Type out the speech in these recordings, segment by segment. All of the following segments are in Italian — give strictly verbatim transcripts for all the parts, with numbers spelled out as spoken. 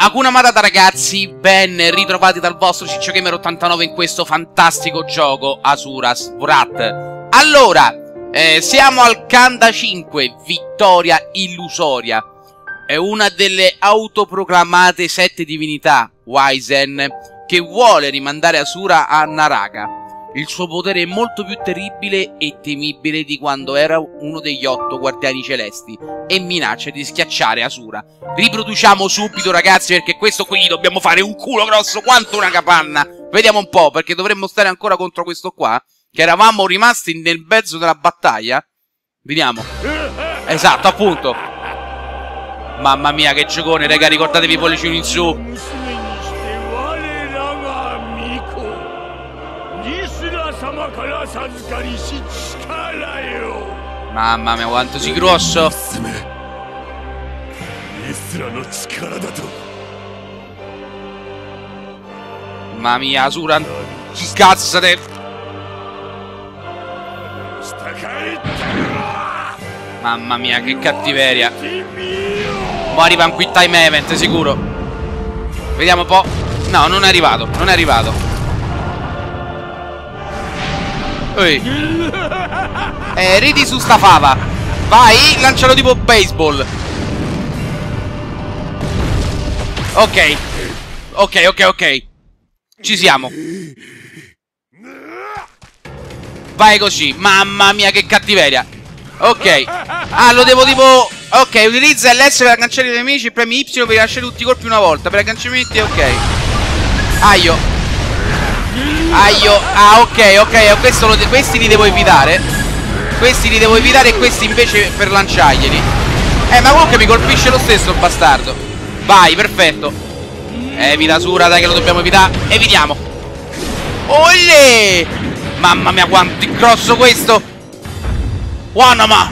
Hakuna Matata ragazzi, ben ritrovati dal vostro Ciccio Gamer ottantanove in questo fantastico gioco Asura Sword. Allora, eh, siamo al Khanda cinque, vittoria illusoria. È una delle autoproclamate sette divinità, Waizen, che vuole rimandare Asura a Naraka. Il suo potere è molto più terribile e temibile di quando era uno degli otto guardiani celesti e minaccia di schiacciare Asura. Riproduciamo subito ragazzi, perché questo qui dobbiamo fare un culo grosso quanto una capanna. Vediamo un po', perché dovremmo stare ancora contro questo qua, che eravamo rimasti nel mezzo della battaglia. Vediamo. Esatto, appunto. Mamma mia che giocone, raga, ricordatevi i pollicini in su. Mamma mia quanto sei grosso. Mamma mia Asura, scazzate. Mamma mia che cattiveria. Mo arriva un quick time event sicuro. Vediamo un po'. No, non è arrivato, non è arrivato. Ehi. Eh, ridi su sta fava. Vai, lancialo tipo baseball. Ok. Ok, ok, ok. Ci siamo. Vai così. Mamma mia che cattiveria. Ok. Ah, lo devo tipo... Ok, utilizza l'S per agganciare i nemici. Premi Y per rilasciare tutti i colpi una volta. Per agganciamenti, ok. Aio. Aio. Ah, ok, ok. Questo lo questi li devo evitare. Questi li devo evitare e questi invece per lanciarglieli. Eh, ma comunque mi colpisce lo stesso il bastardo. Vai, perfetto. Evita Asura, dai che lo dobbiamo evitare. Evitiamo. Olle! Mamma mia quanto è grosso questo. Wanama.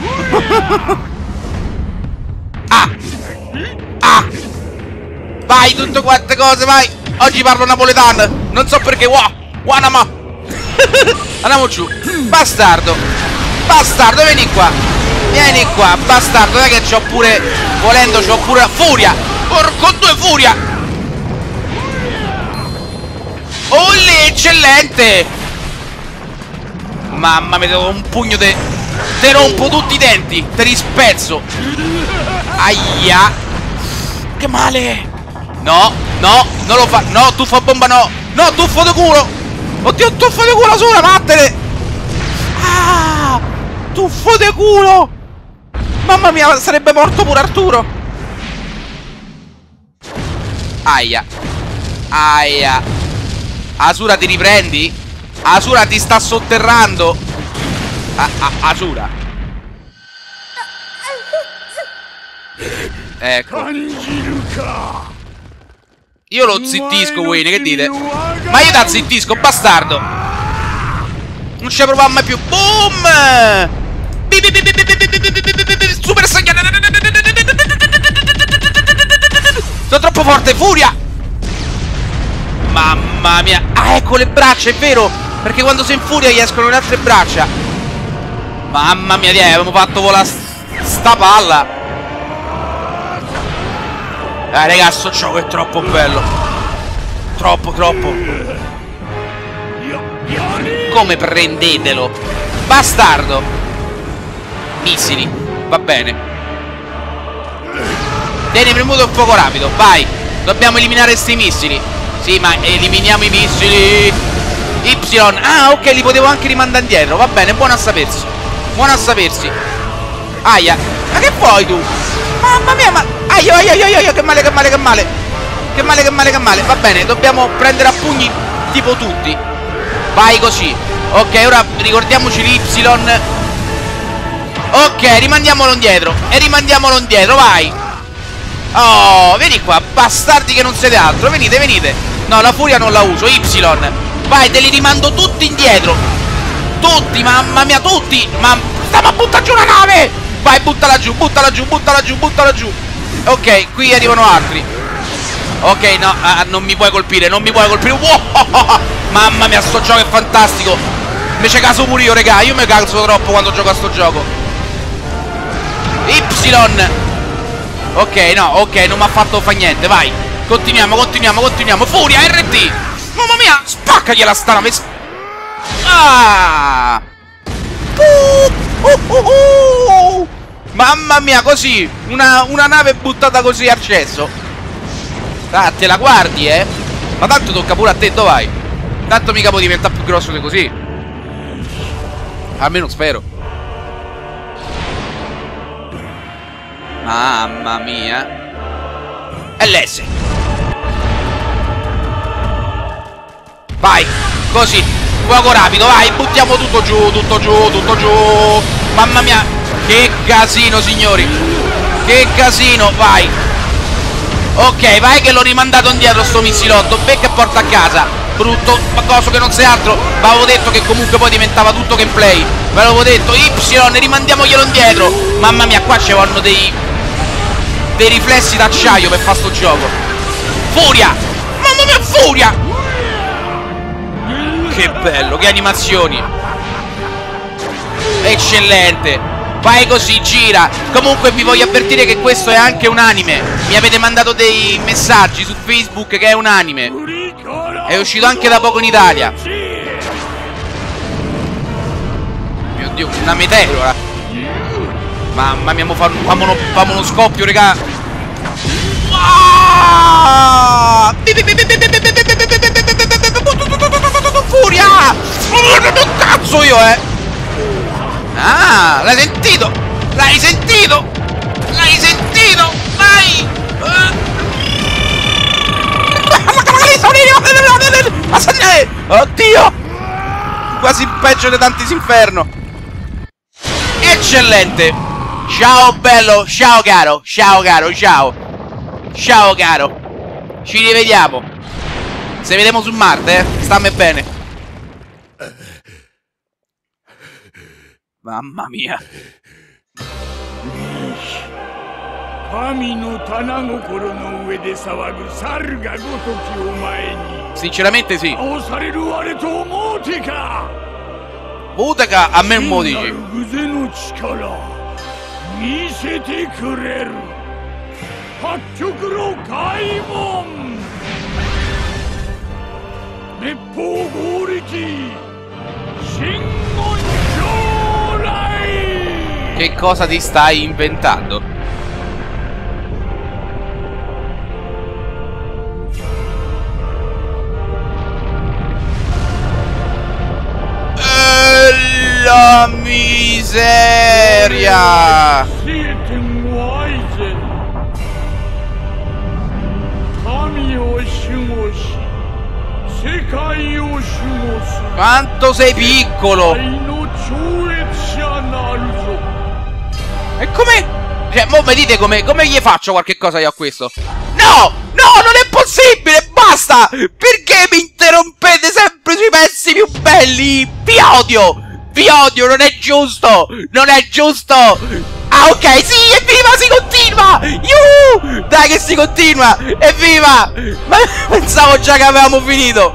Ah. Ah. Vai, tutte quante cose, vai. Oggi parlo napoletano. Non so perché. Wow. Wanama. Andiamo giù. Bastardo. Bastardo, vieni qua. Vieni qua, bastardo. Dai che c'ho pure. Volendo c'ho pure la furia. Porco due furia. Olle, eccellente. Mamma mia, devo un pugno te. Te rompo tutti i denti. Te li spezzo. Aia. Che male. No, no, non lo fa. No, tuffo a bomba no. No, tuffo di culo. Oddio, tuffo di culo sola, vattene. Ah, tuffo di culo. Mamma mia, sarebbe morto pure Arturo. Aia. Aia. Asura, ti riprendi? Asura ti sta sotterrando. Ah, ah, Asura. Ecco. Io lo zittisco, Wayne, che dite? Ma io da zittisco, bastardo. Non ci proviamo mai più. Boom! Super Saiyan. Sono troppo forte, furia. Mamma mia. Ah, ecco le braccia, è vero. Perché quando si infuria gli escono le altre braccia. Mamma mia, dai, abbiamo fatto volare sta palla. Eh, raga, sto gioco è troppo bello. Troppo, troppo. Come prendetelo. Bastardo. Missili. Va bene. Tieni premuto il fuoco rapido. Vai. Dobbiamo eliminare questi missili. Sì, ma eliminiamo i missili. Y. Ah, ok, li potevo anche rimandare indietro. Va bene, buono a sapersi. Buono a sapersi. Aia. Ma che vuoi tu? Mamma mia, ma... Aio, aio, aio, aio, che male, che male, che male. Che male, che male, che male. Va bene, dobbiamo prendere a pugni tipo tutti. Vai così. Ok, ora ricordiamoci l'Y. Ok, rimandiamolo indietro. E rimandiamolo indietro, vai. Oh, vieni qua, bastardi che non siete altro. Venite, venite. No, la furia non la uso, Y. Vai, te li rimando tutti indietro. Tutti, mamma mia, tutti. Ma stiamo a buttare giù una nave. Vai, buttala giù, buttala giù, buttala giù, buttala giù. Ok, qui arrivano altri. Ok, no, ah, non mi puoi colpire, non mi puoi colpire. Wow, mamma mia, sto gioco è fantastico. Invece caso pure io, raga. Io mi caso troppo quando gioco a sto gioco. Y. Ok, no, ok, non mi ha fatto fa niente, vai. Continuiamo, continuiamo, continuiamo. Furia, R T. Mamma mia, spaccagliela sta nave. Ah! Uh, uh, uh, uh. Mamma mia, così. Una, una nave buttata così al cesso. Ah, te la guardi, eh? Ma tanto tocca pure a te, dove vai? Tanto mica può diventare più grosso di così. Almeno spero. Mamma mia. L S. Vai, così. Fuoco rapido, vai, buttiamo tutto giù, tutto giù, tutto giù. Mamma mia, che casino, signori. Che casino, vai. Ok, vai che l'ho rimandato indietro sto missilotto. Becca e porta a casa. Brutto, ma cosa che non sei altro. Ma avevo detto che comunque poi diventava tutto gameplay. Ve l'avevo detto, Y, rimandiamoglielo indietro. Mamma mia, qua ci vanno dei dei riflessi d'acciaio per fare sto gioco. Furia. Mamma mia, furia. Che bello, che animazioni. Eccellente. Vai così, gira. Comunque vi voglio avvertire che questo è anche un anime. Mi avete mandato dei messaggi su Facebook che è un anime. È uscito anche da poco in Italia. Mio Dio, una meteora. Mamma mia, fa uno, uno scoppio, regà. Ah! Furia! Cazzo io, eh! Ah, l'hai sentito? L'hai sentito? L'hai sentito? Vai! Oddio! Quasi peggio di Dante's Inferno. Eccellente! Ciao bello, ciao caro, ciao caro, ciao. Ciao caro. Ci rivediamo. Se vediamo su Marte, eh? Stammi bene. Mamma mia. Sinceramente sì. Muteka a me non dici. Che cosa ti stai inventando? E la miseria! Quanto sei piccolo! E come? Cioè, mo mi dite come, come gli faccio qualche cosa io a questo? No! No, non è possibile! Basta! Perché mi interrompete sempre sui pezzi più belli? Vi odio! Vi odio, non è giusto! Non è giusto! Ah, ok, sì, evviva, si continua! Yuhu! Dai che si continua! Evviva! Ma pensavo già che avevamo finito!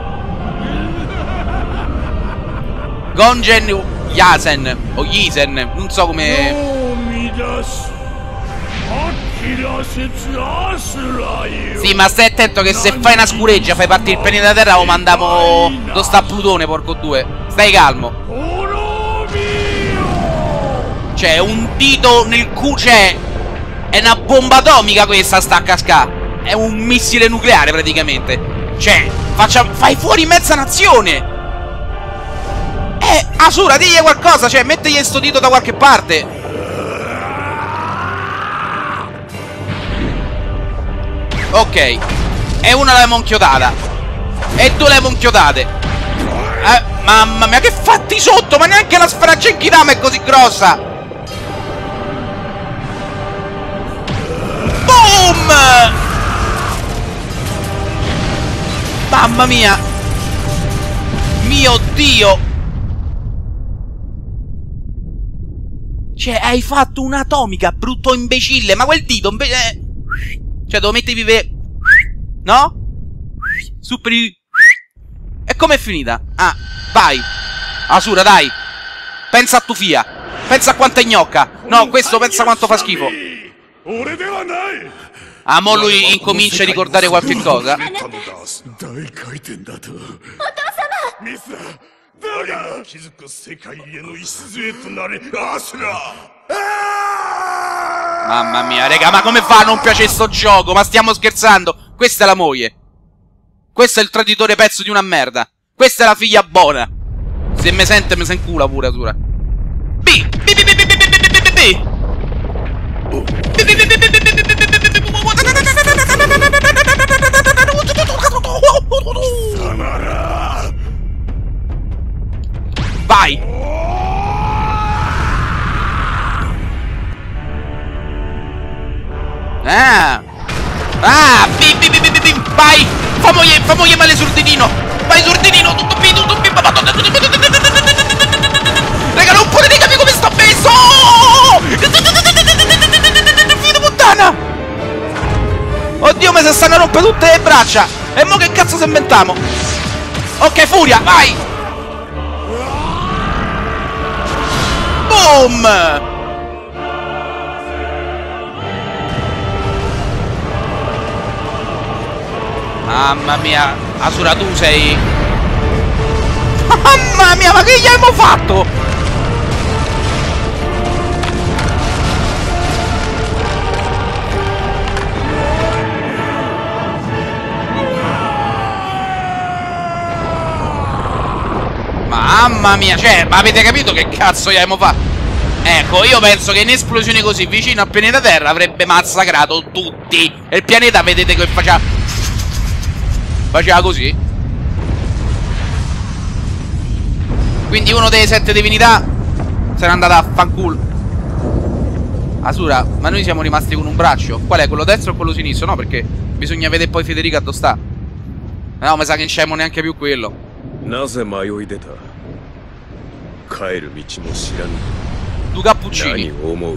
Gongen Yasen o Yisen, non so come. Sì, ma stai attento che se fai una scureggia, fai partire il pianeta Terra, lo mandiamo. Dove sta Plutone, porco due. Stai calmo. Cioè, un dito nel culo. Cioè, è una bomba atomica questa, sta a cascà. È un missile nucleare praticamente. Cioè, faccia... fai fuori mezza nazione. Eh, Asura, digli qualcosa, cioè, mettegli sto dito da qualche parte. Ok. E una l'abbiamo inchiodata. E due l'abbiamo inchiodate. Eh, mamma mia, che fatti sotto, ma neanche la sfera Genkidama è così grossa. Boom! Mamma mia. Mio Dio. Cioè, hai fatto un'atomica, brutto imbecille. Ma quel dito invece... Cioè, devo mettervi per... No? Super... E com'è finita? Ah, vai. Asura, dai. Pensa a Tufia. Pensa a quanto è gnocca. No, questo pensa quanto fa schifo. Ah, mo lui incomincia a ricordare qualche cosa. Mamma mia, raga, ma come fa a non piacere sto gioco? Ma stiamo scherzando? Questa è la moglie. Questo è il traditore pezzo di una merda. Questa è la figlia buona. Se me sente, me se incula pure, Asura. B! B! B! B! B! B! B! B! B! Vai! Ah! Ah! Bi, bi, bi, bi, bi, vai! Famoglie, famoglie male sordinino! Vai sordinino! Tutto B, tutto B! Raga, non potete capire come sto peso! Figlio di puttana! Oddio, mi si stanno a rompere tutte le braccia! E mo che cazzo se inventiamo? Ok, furia, vai! Boom! Mamma mia, Asura, tu sei... Mamma mia, ma che gli abbiamo fatto? Mamma mia, cioè, ma avete capito che cazzo gli abbiamo fatto? Ecco, io penso che in esplosione così vicino al pianeta Terra avrebbe massacrato tutti. E il pianeta vedete che faceva... Faceva così. Quindi uno delle sette divinità se n'è andata a fanculo. Asura, ma noi siamo rimasti con un braccio. Qual è? Quello destro o quello sinistro? No, perché bisogna vedere poi Federica dove sta. No, mi sa che non c'è neanche più quello. Tu cappuccini.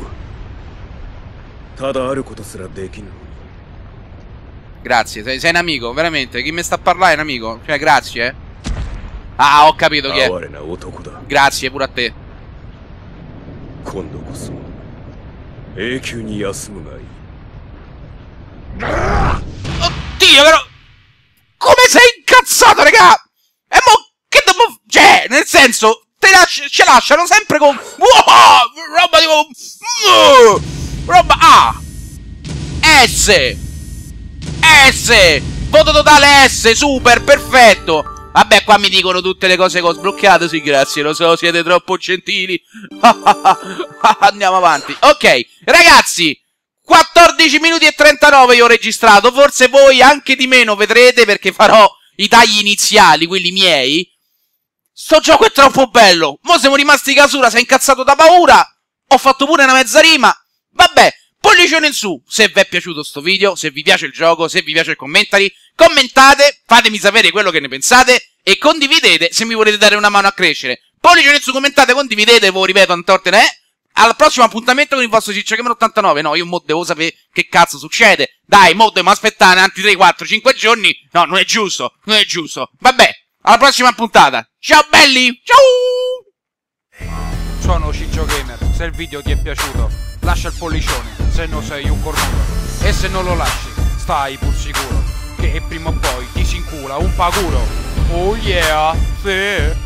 Grazie, sei, sei un amico, veramente. Chi mi sta a parlare è un amico. Cioè, grazie, eh. Ah, ho capito chi è. Grazie, pure a te. Oddio, però... Come sei incazzato, raga? E mo... Che dopo... Cioè, nel senso... Te lasci... Ce lasciano sempre con... Wow, roba tipo... Roba A. S. S! Voto totale S! Super! Perfetto! Vabbè, qua mi dicono tutte le cose che ho sbloccato. Sì, grazie, lo so, siete troppo gentili. Andiamo avanti. Ok, ragazzi, quattordici minuti e trentanove io ho registrato. Forse voi anche di meno vedrete, perché farò i tagli iniziali, quelli miei. Sto gioco è troppo bello. Mo siamo rimasti Asura, si è incazzato da paura. Ho fatto pure una mezza rima. Vabbè. Pollicione in su se vi è piaciuto sto video, se vi piace il gioco, se vi piace il commentary, commentate, fatemi sapere quello che ne pensate e condividete se mi volete dare una mano a crescere. Pollicione in su, commentate, condividete, ve lo ripeto, antortene è. Al prossimo appuntamento con il vostro Ciccio Gamer ottantanove. No, io mo devo sapere che cazzo succede. Dai, mo dobbiamo aspettare altri tre, quattro, cinque giorni. No, non è giusto, non è giusto. Vabbè, alla prossima puntata. Ciao belli, ciao! Sono Ciccio Gamer, se il video ti è piaciuto lascia il pollicione, se no sei un cornuto. E se non lo lasci, stai pur sicuro che prima o poi ti si incula un paguro. Oh yeah, sì.